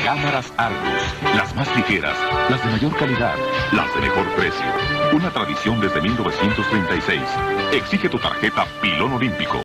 Cámaras Argus, las más ligeras, las de mayor calidad, las de mejor precio. Una tradición desde 1936. Exige tu tarjeta Pilón Olímpico.